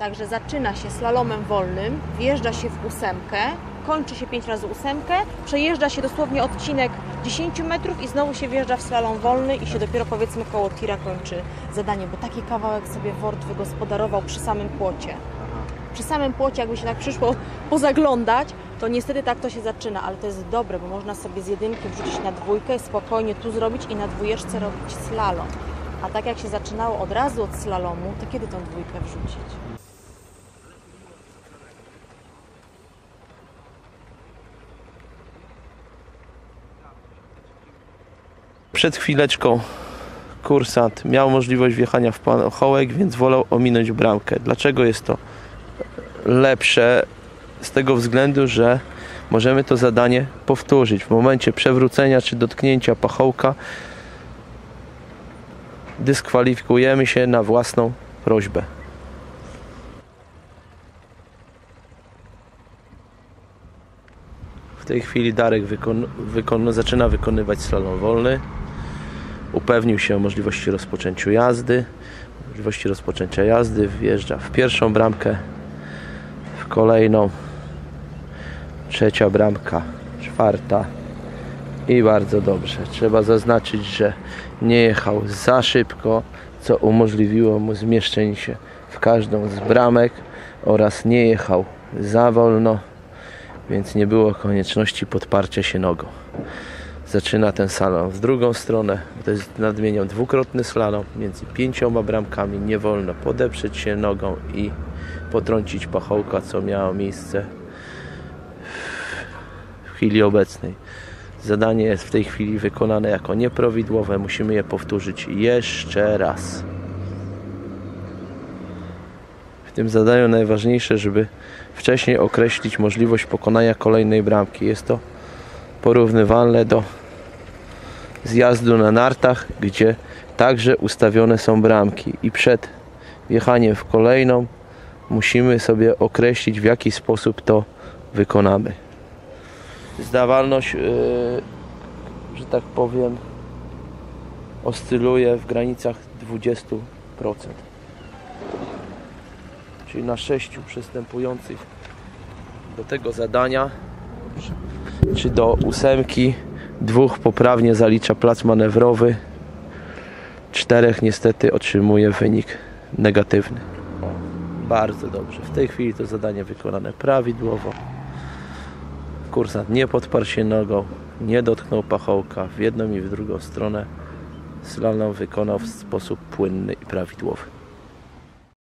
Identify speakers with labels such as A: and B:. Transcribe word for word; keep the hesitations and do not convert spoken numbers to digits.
A: Także zaczyna się slalomem wolnym, wjeżdża się w ósemkę, kończy się pięć razy ósemkę, przejeżdża się dosłownie odcinek dziesięć metrów i znowu się wjeżdża w slalom wolny i się dopiero powiedzmy koło tira kończy zadanie, bo taki kawałek sobie Wort wygospodarował przy samym płocie. Przy samym płocie, jakby się tak przyszło pozaglądać, to niestety tak to się zaczyna, ale to jest dobre, bo można sobie z jedynki wrzucić na dwójkę, spokojnie tu zrobić i na dwójeczce robić slalom. A tak jak się zaczynało od razu od slalomu, to kiedy tą dwójkę wrzucić?
B: Przed chwileczką kursant miał możliwość wjechania w pachołek, więc wolał ominąć bramkę. Dlaczego jest to lepsze? Z tego względu, że możemy to zadanie powtórzyć. W momencie przewrócenia czy dotknięcia pachołka dyskwalifikujemy się na własną prośbę. W tej chwili Darek wykon wykon zaczyna wykonywać slalom wolny. Upewnił się o możliwości rozpoczęcia jazdy. Możliwości rozpoczęcia jazdy wjeżdża w pierwszą bramkę, w kolejną, trzecia bramka, czwarta i bardzo dobrze. Trzeba zaznaczyć, że nie jechał za szybko, co umożliwiło mu zmieszczenie się w każdą z bramek oraz nie jechał za wolno, więc nie było konieczności podparcia się nogą. Zaczyna ten slalom w drugą stronę, to jest nadmienią dwukrotny slalom między pięcioma bramkami. Nie wolno podeprzeć się nogą i potrącić pachołka, co miało miejsce w chwili obecnej. Zadanie jest w tej chwili wykonane jako nieprawidłowe. Musimy je powtórzyć jeszcze raz. W tym zadaniu najważniejsze, żeby wcześniej określić możliwość pokonania kolejnej bramki. Jest to porównywalne do zjazdu na nartach, gdzie także ustawione są bramki i przed wjechaniem w kolejną musimy sobie określić, w jaki sposób to wykonamy. Zdawalność, yy, że tak powiem, oscyluje w granicach dwudziestu procent. Czyli na sześciu przystępujących do tego zadania, czy do ósemki, dwóch poprawnie zalicza plac manewrowy, czterech niestety otrzymuje wynik negatywny. Bardzo dobrze. W tej chwili to zadanie wykonane prawidłowo. Kursant nie podparł się nogą, nie dotknął pachołka w jedną i w drugą stronę. Slalom wykonał w sposób płynny i prawidłowy.